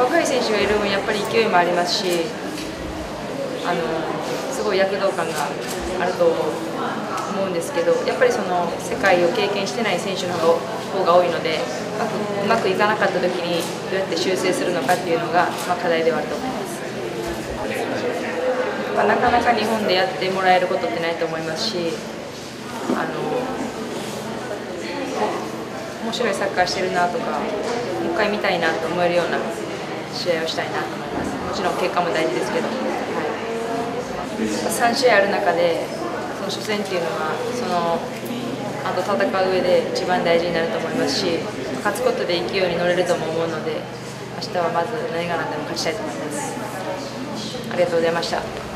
若い選手がいる分やっぱり勢いもありますし、すごい躍動感があると思うんですけど、やっぱりその世界を経験してない選手の方が多いので、うまくいかなかった時にどうやって修正するのかっていうのが、課題ではあると思います。なかなか日本でやってもらえることってないと思いますし、面白いサッカーしてるなとか、もう一回見たいなと思えるような試合をしたいなと思います。もちろん結果も大事ですけど、3試合ある中でその初戦っていうのはあと戦う上で一番大事になると思いますし、勝つことで勢いに乗れるとも思うので、明日はまず何が何でも勝ちたいと思います。ありがとうございました。